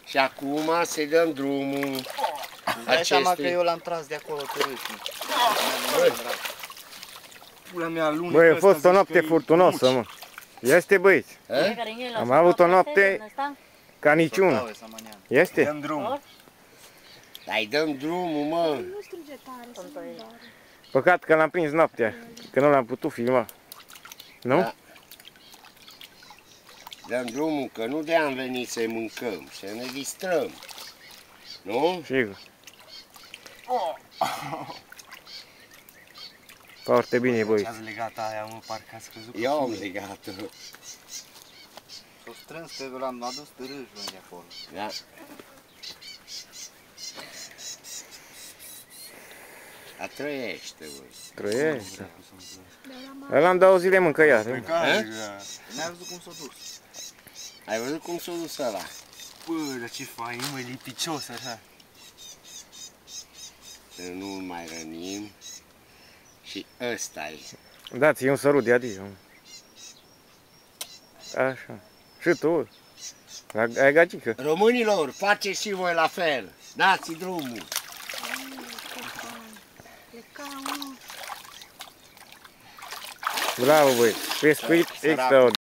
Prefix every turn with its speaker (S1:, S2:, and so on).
S1: Și acum să-i dăm drumul.
S2: Dai seama că eu l-am tras de acolo târâșnic. Pula mea lună.
S3: Băi, a fost o noapte furtunoasă, mă. Este, băieți? Am avut o noapte ca niciuna. Este?
S2: Dăm drumul.
S1: Dai, dăm drumul, mă.
S4: Nu strige tare, să nu doare.
S3: Păcat că l-am prins noaptea, că nu l-am putut filma. Nu?
S1: Da. Dăm drumul, că nu de-am venit să-i mâncăm, să ne distrăm. Nu?
S3: Sigur. Foarte bine, băi.
S2: Ce-ați legat aia, mă, parcă a scăzut cu
S1: Eu am
S2: fine.
S1: legat-o.
S2: S-o strâns că l-am adus târâșul de acolo.
S1: Da. A trăiește, băi.
S3: Trăiește. Ăla am 2 zile mâncăiat.
S2: Păi care? N-ai văzut cum s-a dus?
S1: Ai văzut cum s-a dus ăla?
S2: Bă, dar ce fain, mă, lipicios așa.
S1: Să nu-l mai rănim. Și ăsta-i.
S3: Dați-i un sărut de adio. Așa. Și tu. Ai gagică.
S1: Românilor, faceți și voi la fel. Dați-i drumul.
S3: Bravo, băi. Pescuit extraordinar.